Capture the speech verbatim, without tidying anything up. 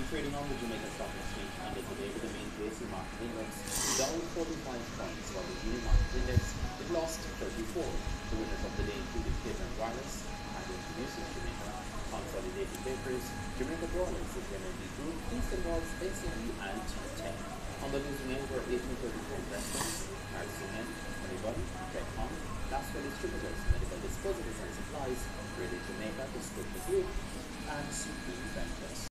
trading on the Jamaica Stock Exchange ended today with the main J S E market index down forty-five points, while the Union Market Index it lost thirty-four. The winners of the day included Cable and Wireless and Introduces Jamaica. Consolidated papers, Jamaica Brawlers, the J M B Group, Kingston Balls, N C B and T ten. On the losing end were eighteen thirty-four Investments, Paris Cement, Money Tech-Com, Laswell Distributors, Medical Disposables and Supplies, Radio Jamaica, Discovery Group, and Supreme Ventures.